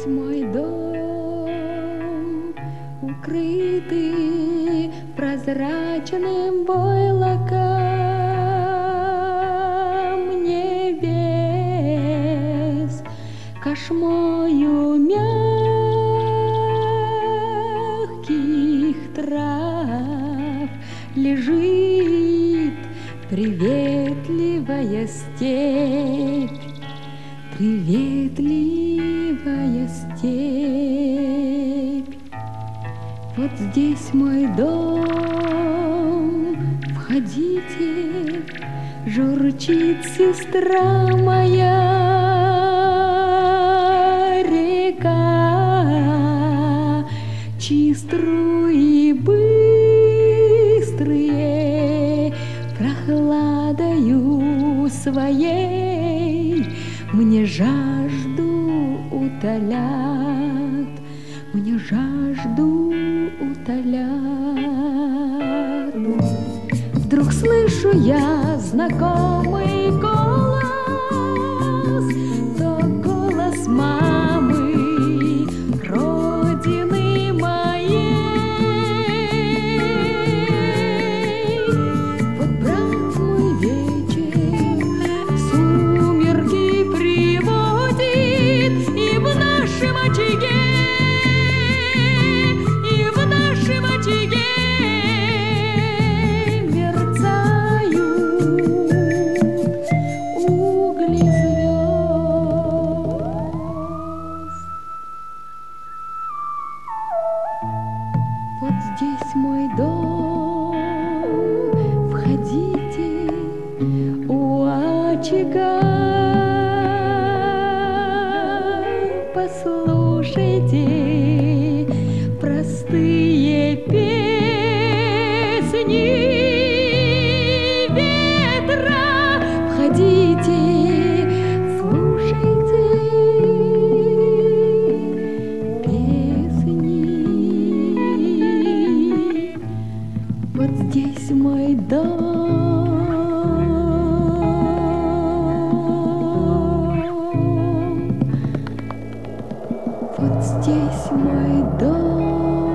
мой дом, укрытый прозрачным войлоком небес, кошмою мягких трав лежит приветливая степь, приветливая степь. Вот здесь мой дом, входите, журчит сестра моя река, чьи струи быстрые прохладою своей мне жажду утолят, мне жажду утолят. Вдруг слышу я знакомый голос, то голос мамы, родины моей. Вот, брат мой, вечер сумерки приводит, и в нашем очаге, и в нашем очаге вот здесь мой дом, входите, у очага, послушайте простые песни ветра, входите, слушайте вот здесь мой дом, вот здесь мой дом.